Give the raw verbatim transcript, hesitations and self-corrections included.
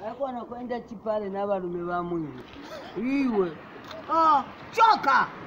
alikuwa anakwenda chipale na balume ba mwingi. Iwe. Ah, choka.